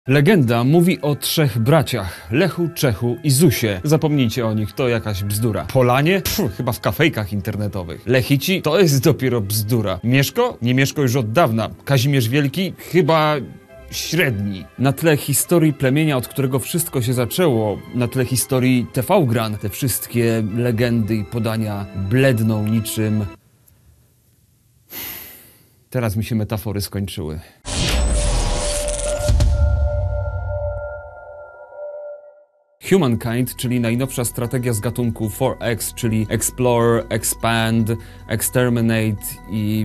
Legenda mówi o trzech braciach, Lechu, Czechu i Zusie. Zapomnijcie o nich, to jakaś bzdura. Polanie? Chyba w kafejkach internetowych. Lechici? To jest dopiero bzdura. Mieszko? Nie Mieszko już od dawna. Kazimierz Wielki? Chyba średni. Na tle historii plemienia, od którego wszystko się zaczęło, na tle historii TV-Gran, te wszystkie legendy i podania bledną niczym... Teraz mi się metafory skończyły. Humankind, czyli najnowsza strategia z gatunku 4X, czyli Explore, Expand, Exterminate i...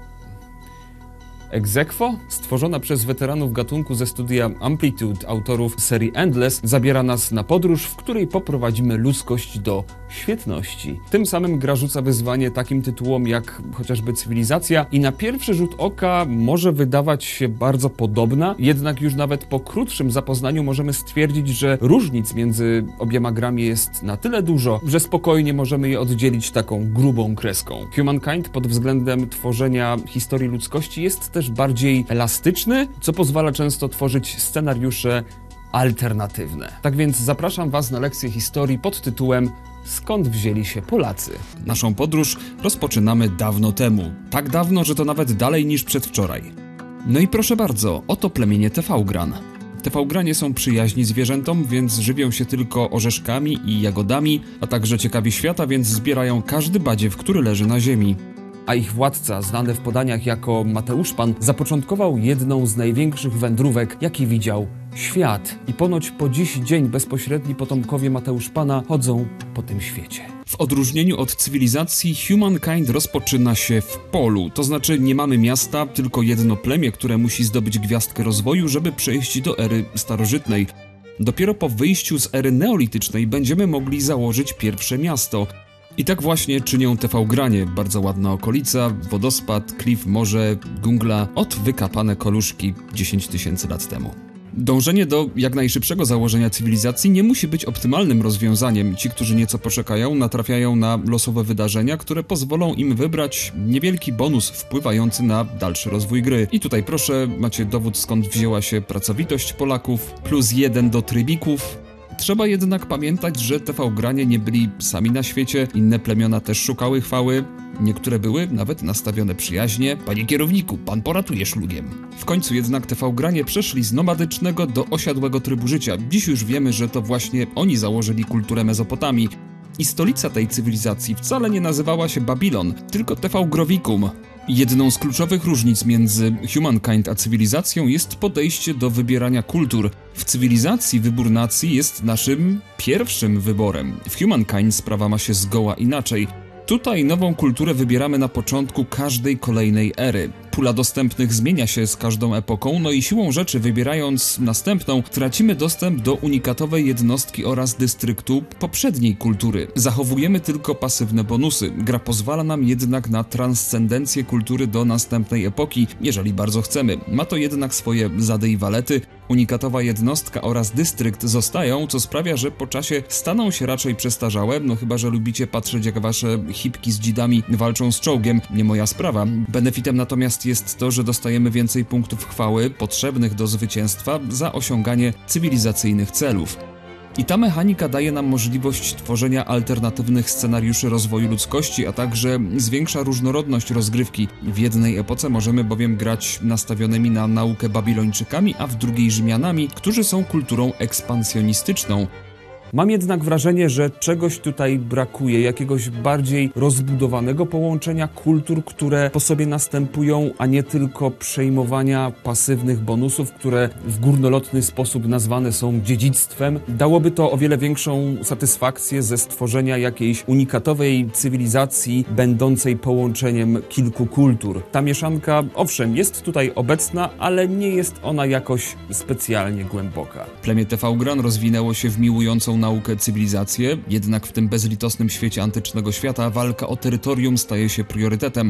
Exequo? Stworzona przez weteranów gatunku ze studia Amplitude, autorów serii Endless, zabiera nas na podróż, w której poprowadzimy ludzkość do świetności. Tym samym gra rzuca wyzwanie takim tytułom jak chociażby Cywilizacja i na pierwszy rzut oka może wydawać się bardzo podobna, jednak już nawet po krótszym zapoznaniu możemy stwierdzić, że różnic między obiema grami jest na tyle dużo, że spokojnie możemy je oddzielić taką grubą kreską. Humankind pod względem tworzenia historii ludzkości jest też bardziej elastyczny, co pozwala często tworzyć scenariusze alternatywne. Tak więc zapraszam Was na lekcję historii pod tytułem Skąd wzięli się Polacy? Naszą podróż rozpoczynamy dawno temu. Tak dawno, że to nawet dalej niż przedwczoraj. No i proszę bardzo, oto plemienie TV-Gran. TV-Granie są przyjaźni zwierzętom, więc żywią się tylko orzeszkami i jagodami, a także ciekawi świata, więc zbierają każdy badziew, który leży na ziemi. A ich władca, znany w podaniach jako Mateusz Pan, zapoczątkował jedną z największych wędrówek, jaki widział świat. I ponoć po dziś dzień bezpośredni potomkowie Mateusz Pana chodzą po tym świecie. W odróżnieniu od cywilizacji, Humankind rozpoczyna się w polu, to znaczy nie mamy miasta, tylko jedno plemię, które musi zdobyć gwiazdkę rozwoju, żeby przejść do ery starożytnej. Dopiero po wyjściu z ery neolitycznej będziemy mogli założyć pierwsze miasto. I tak właśnie czynią TV-Granie. Bardzo ładna okolica, wodospad, klif, morze, dżungla, wykapane koluszki 10 tysięcy lat temu. Dążenie do jak najszybszego założenia cywilizacji nie musi być optymalnym rozwiązaniem. Ci, którzy nieco poczekają, natrafiają na losowe wydarzenia, które pozwolą im wybrać niewielki bonus wpływający na dalszy rozwój gry. I tutaj proszę, macie dowód, skąd wzięła się pracowitość Polaków, +1 do trybików. Trzeba jednak pamiętać, że TV-Granie nie byli sami na świecie, inne plemiona też szukały chwały, niektóre były nawet nastawione przyjaźnie. Panie kierowniku, pan poratuje szlugiem. W końcu jednak TV-Granie przeszli z nomadycznego do osiadłego trybu życia. Dziś już wiemy, że to właśnie oni założyli kulturę Mezopotamii. I stolica tej cywilizacji wcale nie nazywała się Babilon, tylko TV-Grovicum. Jedną z kluczowych różnic między Humankind a cywilizacją jest podejście do wybierania kultur. W cywilizacji wybór nacji jest naszym pierwszym wyborem. W Humankind sprawa ma się zgoła inaczej. Tutaj nową kulturę wybieramy na początku każdej kolejnej ery. Pula dostępnych zmienia się z każdą epoką, no i siłą rzeczy wybierając następną, tracimy dostęp do unikatowej jednostki oraz dystryktu poprzedniej kultury. Zachowujemy tylko pasywne bonusy. Gra pozwala nam jednak na transcendencję kultury do następnej epoki, jeżeli bardzo chcemy. Ma to jednak swoje zady i walety. Unikatowa jednostka oraz dystrykt zostają, co sprawia, że po czasie staną się raczej przestarzałe, no chyba że lubicie patrzeć, jak wasze hipki z dzidami walczą z czołgiem, nie moja sprawa. Benefitem natomiast jest to, że dostajemy więcej punktów chwały potrzebnych do zwycięstwa za osiąganie cywilizacyjnych celów. I ta mechanika daje nam możliwość tworzenia alternatywnych scenariuszy rozwoju ludzkości, a także zwiększa różnorodność rozgrywki. W jednej epoce możemy bowiem grać nastawionymi na naukę Babilończykami, a w drugiej Rzymianami, którzy są kulturą ekspansjonistyczną. Mam jednak wrażenie, że czegoś tutaj brakuje, jakiegoś bardziej rozbudowanego połączenia kultur, które po sobie następują, a nie tylko przejmowania pasywnych bonusów, które w górnolotny sposób nazwane są dziedzictwem. Dałoby to o wiele większą satysfakcję ze stworzenia jakiejś unikatowej cywilizacji, będącej połączeniem kilku kultur. Ta mieszanka, owszem, jest tutaj obecna, ale nie jest ona jakoś specjalnie głęboka. Plemię TV-Gran rozwinęło się w miłującą naukę cywilizację, jednak w tym bezlitosnym świecie antycznego świata walka o terytorium staje się priorytetem.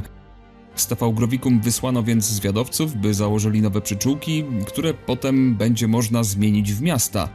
Z TV-Grovicum wysłano więc zwiadowców, by założyli nowe przyczółki, które potem będzie można zmienić w miasta.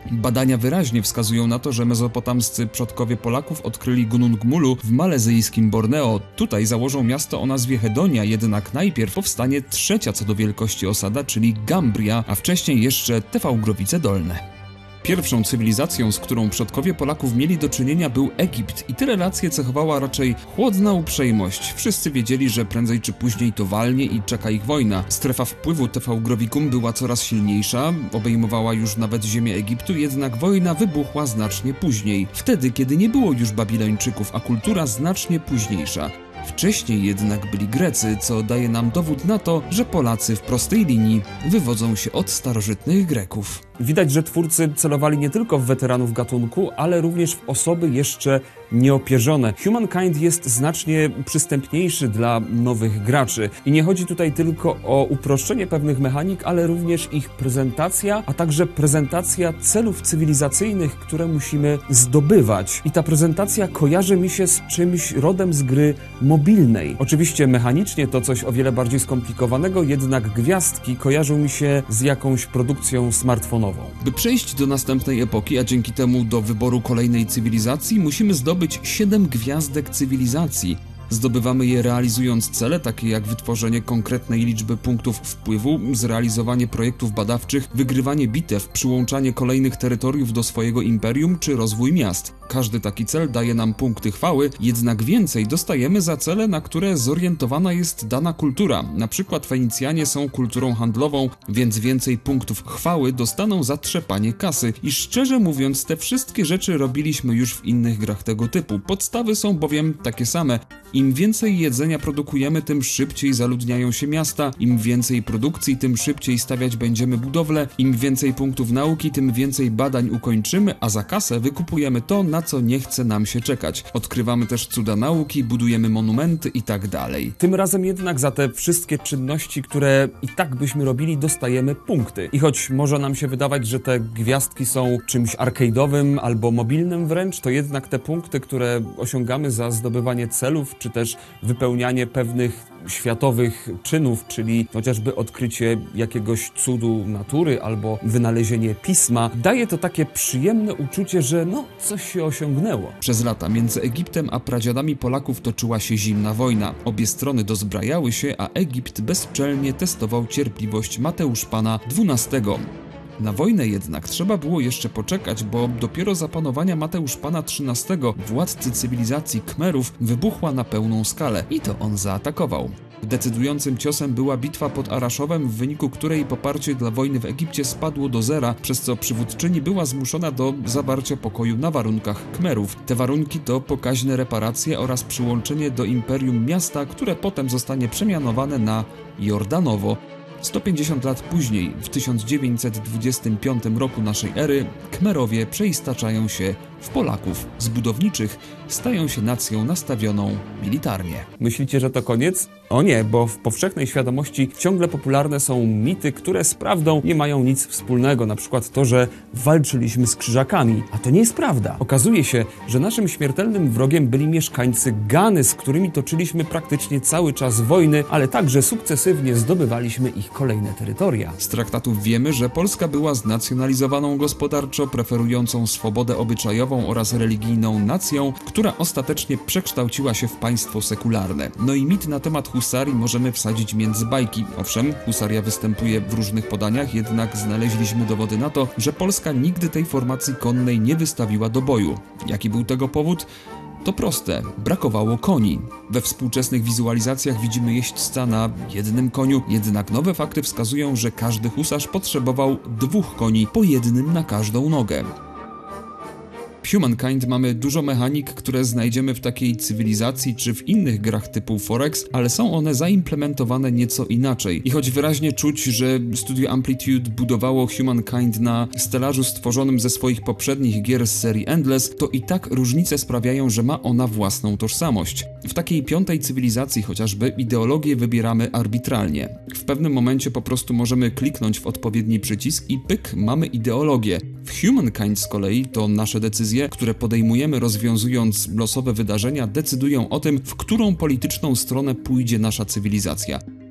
Badania wyraźnie wskazują na to, że mezopotamscy przodkowie Polaków odkryli Gunung Mulu w malezyjskim Borneo. Tutaj założą miasto o nazwie Hedonia, jednak najpierw powstanie trzecia co do wielkości osada, czyli Gambria, a wcześniej jeszcze Tefałgrowice Dolne. Pierwszą cywilizacją, z którą przodkowie Polaków mieli do czynienia, był Egipt i tę relację cechowała raczej chłodna uprzejmość. Wszyscy wiedzieli, że prędzej czy później to walnie i czeka ich wojna. Strefa wpływu Tefałgrowikum była coraz silniejsza, obejmowała już nawet ziemię Egiptu, jednak wojna wybuchła znacznie później. Wtedy, kiedy nie było już Babilończyków, a kultura znacznie późniejsza. Wcześniej jednak byli Grecy, co daje nam dowód na to, że Polacy w prostej linii wywodzą się od starożytnych Greków. Widać, że twórcy celowali nie tylko w weteranów gatunku, ale również w osoby jeszcze nieopierzone. Humankind jest znacznie przystępniejszy dla nowych graczy. I nie chodzi tutaj tylko o uproszczenie pewnych mechanik, ale również ich prezentacja, a także prezentacja celów cywilizacyjnych, które musimy zdobywać. I ta prezentacja kojarzy mi się z czymś rodem z gry mobilnej. Oczywiście mechanicznie to coś o wiele bardziej skomplikowanego, jednak gwiazdki kojarzą mi się z jakąś produkcją smartfonową. By przejść do następnej epoki, a dzięki temu do wyboru kolejnej cywilizacji, musimy zdobyć 7 gwiazdek cywilizacji. Zdobywamy je realizując cele, takie jak wytworzenie konkretnej liczby punktów wpływu, zrealizowanie projektów badawczych, wygrywanie bitew, przyłączanie kolejnych terytoriów do swojego imperium czy rozwój miast. Każdy taki cel daje nam punkty chwały, jednak więcej dostajemy za cele, na które zorientowana jest dana kultura. Na przykład Fenicjanie są kulturą handlową, więc więcej punktów chwały dostaną za trzepanie kasy. I szczerze mówiąc, te wszystkie rzeczy robiliśmy już w innych grach tego typu. Podstawy są bowiem takie same. Im więcej jedzenia produkujemy, tym szybciej zaludniają się miasta, im więcej produkcji, tym szybciej stawiać będziemy budowle, im więcej punktów nauki, tym więcej badań ukończymy, a za kasę wykupujemy to, na co nie chce nam się czekać. Odkrywamy też cuda nauki, budujemy monumenty i tak dalej. Tym razem jednak za te wszystkie czynności, które i tak byśmy robili, dostajemy punkty. I choć może nam się wydawać, że te gwiazdki są czymś arcade'owym albo mobilnym wręcz, to jednak te punkty, które osiągamy za zdobywanie celów, czy też wypełnianie pewnych światowych czynów, czyli chociażby odkrycie jakiegoś cudu natury albo wynalezienie pisma, daje to takie przyjemne uczucie, że coś się osiągnęło. Przez lata między Egiptem a pradziadami Polaków toczyła się zimna wojna. Obie strony dozbrajały się, a Egipt bezczelnie testował cierpliwość Mateuszpana XII. Na wojnę jednak trzeba było jeszcze poczekać, bo dopiero za panowania Mateuszpana XIII, władcy cywilizacji Kmerów, wybuchła na pełną skalę i to on zaatakował. Decydującym ciosem była bitwa pod Araszowem, w wyniku której poparcie dla wojny w Egipcie spadło do zera, przez co przywódczyni była zmuszona do zawarcia pokoju na warunkach Kmerów. Te warunki to pokaźne reparacje oraz przyłączenie do imperium miasta, które potem zostanie przemianowane na Jordanowo. 150 lat później, w 1925 roku naszej ery, Kmerowie przeistaczają się w Polaków. Z budowniczych stają się nacją nastawioną militarnie. Myślicie, że to koniec? O nie, bo w powszechnej świadomości ciągle popularne są mity, które z prawdą nie mają nic wspólnego. Na przykład to, że walczyliśmy z krzyżakami. A to nie jest prawda. Okazuje się, że naszym śmiertelnym wrogiem byli mieszkańcy Gany, z którymi toczyliśmy praktycznie cały czas wojny, ale także sukcesywnie zdobywaliśmy ich kolejne terytoria. Z traktatów wiemy, że Polska była znacjonalizowaną gospodarczo, preferującą swobodę obyczajową oraz religijną nacją, która ostatecznie przekształciła się w państwo sekularne. No i mit na temat husarii możemy wsadzić między bajki. Owszem, husaria występuje w różnych podaniach, jednak znaleźliśmy dowody na to, że Polska nigdy tej formacji konnej nie wystawiła do boju. Jaki był tego powód? To proste, brakowało koni. We współczesnych wizualizacjach widzimy jeźdźca na jednym koniu, jednak nowe fakty wskazują, że każdy husarz potrzebował 2 koni, po jednym na każdą nogę. W Humankind mamy dużo mechanik, które znajdziemy w takiej cywilizacji czy w innych grach typu Forex, ale są one zaimplementowane nieco inaczej. I choć wyraźnie czuć, że Studio Amplitude budowało Humankind na stelażu stworzonym ze swoich poprzednich gier z serii Endless, to i tak różnice sprawiają, że ma ona własną tożsamość. W takiej 5. cywilizacji chociażby ideologię wybieramy arbitralnie. W pewnym momencie po prostu możemy kliknąć w odpowiedni przycisk i pyk, mamy ideologię. W Humankind z kolei to nasze decyzje, które podejmujemy rozwiązując losowe wydarzenia, decydują o tym, w którą polityczną stronę pójdzie nasza cywilizacja.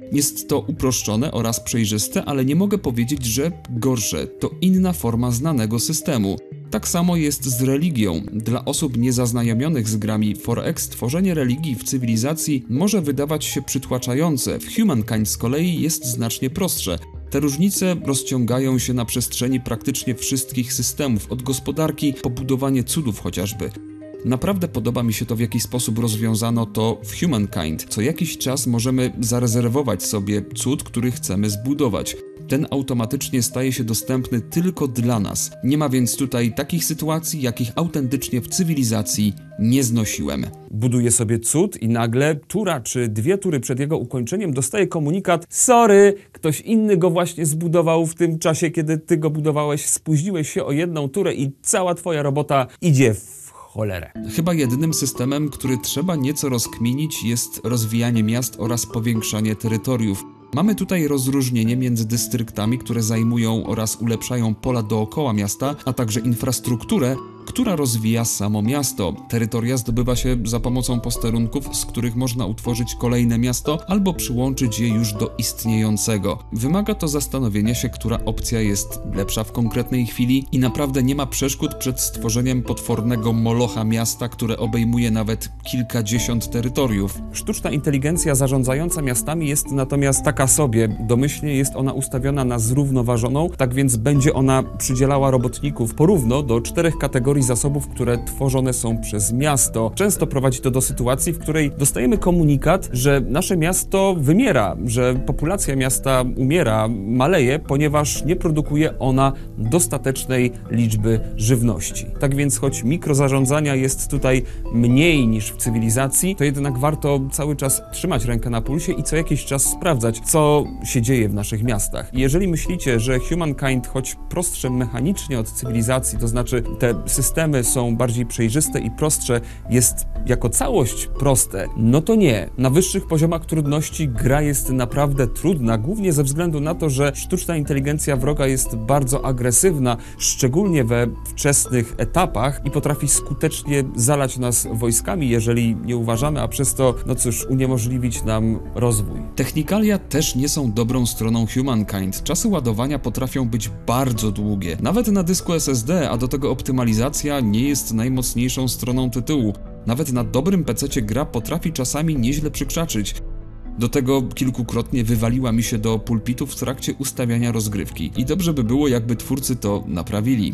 Jest to uproszczone oraz przejrzyste, ale nie mogę powiedzieć, że gorsze. To inna forma znanego systemu. Tak samo jest z religią. Dla osób niezaznajomionych z grami 4X tworzenie religii w cywilizacji może wydawać się przytłaczające. W Humankind z kolei jest znacznie prostsze. Te różnice rozciągają się na przestrzeni praktycznie wszystkich systemów, od gospodarki po budowanie cudów chociażby. Naprawdę podoba mi się to, w jaki sposób rozwiązano to w Humankind. Co jakiś czas możemy zarezerwować sobie cud, który chcemy zbudować. Ten automatycznie staje się dostępny tylko dla nas. Nie ma więc tutaj takich sytuacji, jakich autentycznie w cywilizacji nie znosiłem. Buduje sobie cud i nagle tura czy 2 tury przed jego ukończeniem dostaje komunikat: sorry, ktoś inny go właśnie zbudował w tym czasie, kiedy ty go budowałeś, spóźniłeś się o 1 turę i cała twoja robota idzie w cholerę. Chyba jedynym systemem, który trzeba nieco rozkminić, jest rozwijanie miast oraz powiększanie terytoriów. Mamy tutaj rozróżnienie między dystryktami, które zajmują oraz ulepszają pola dookoła miasta, a także infrastrukturę, która rozwija samo miasto. Terytoria zdobywa się za pomocą posterunków, z których można utworzyć kolejne miasto albo przyłączyć je już do istniejącego. Wymaga to zastanowienia się, która opcja jest lepsza w konkretnej chwili i naprawdę nie ma przeszkód przed stworzeniem potwornego molocha miasta, które obejmuje nawet kilkadziesiąt terytoriów. Sztuczna inteligencja zarządzająca miastami jest natomiast taka sobie. Domyślnie jest ona ustawiona na zrównoważoną, tak więc będzie ona przydzielała robotników porówno do 4 kategorii zasobów, które tworzone są przez miasto. Często prowadzi to do sytuacji, w której dostajemy komunikat, że nasze miasto wymiera, że populacja miasta umiera, maleje, ponieważ nie produkuje ona dostatecznej liczby żywności. Tak więc choć mikrozarządzania jest tutaj mniej niż w cywilizacji, to jednak warto cały czas trzymać rękę na pulsie i co jakiś czas sprawdzać, co się dzieje w naszych miastach. I jeżeli myślicie, że Humankind, choć prostsze mechanicznie od cywilizacji, to znaczy te systemy są bardziej przejrzyste i prostsze, jest jako całość proste, no to nie. Na wyższych poziomach trudności gra jest naprawdę trudna, głównie ze względu na to, że sztuczna inteligencja wroga jest bardzo agresywna, szczególnie we wczesnych etapach i potrafi skutecznie zalać nas wojskami, jeżeli nie uważamy, a przez to, no cóż, uniemożliwić nam rozwój. Technikalia też nie są dobrą stroną Humankind. Czasy ładowania potrafią być bardzo długie. Nawet na dysku SSD, a do tego optymalizacja nie jest najmocniejszą stroną tytułu. Nawet na dobrym PC-cie gra potrafi czasami nieźle przykrzaczyć. Do tego kilkukrotnie wywaliła mi się do pulpitu w trakcie ustawiania rozgrywki. I dobrze by było, jakby twórcy to naprawili.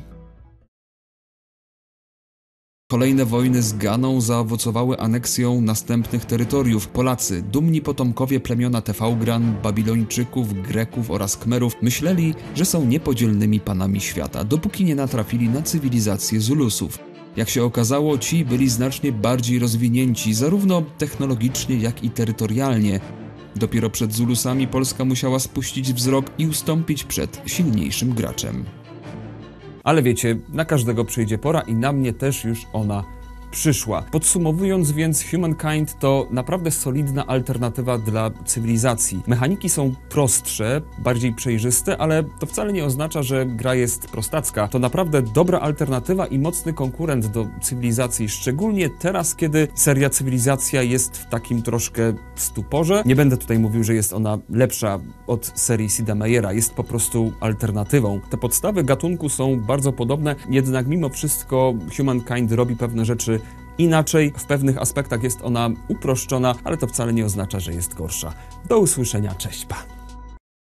Kolejne wojny z Ganą zaowocowały aneksją następnych terytoriów. Polacy, dumni potomkowie plemiona Tefałgran, Babilończyków, Greków oraz Kmerów, myśleli, że są niepodzielnymi panami świata, dopóki nie natrafili na cywilizację Zulusów. Jak się okazało, ci byli znacznie bardziej rozwinięci, zarówno technologicznie, jak i terytorialnie. Dopiero przed Zulusami Polska musiała spuścić wzrok i ustąpić przed silniejszym graczem. Ale wiecie, na każdego przyjdzie pora i na mnie też już ona przyszła. Podsumowując więc, Humankind to naprawdę solidna alternatywa dla cywilizacji. Mechaniki są prostsze, bardziej przejrzyste, ale to wcale nie oznacza, że gra jest prostacka. To naprawdę dobra alternatywa i mocny konkurent do cywilizacji, szczególnie teraz, kiedy seria Cywilizacja jest w takim troszkę stuporze. Nie będę tutaj mówił, że jest ona lepsza od serii Sida Meiera, jest po prostu alternatywą. Te podstawy gatunku są bardzo podobne, jednak mimo wszystko Humankind robi pewne rzeczy inaczej, w pewnych aspektach jest ona uproszczona, ale to wcale nie oznacza, że jest gorsza. Do usłyszenia, cześć, pa!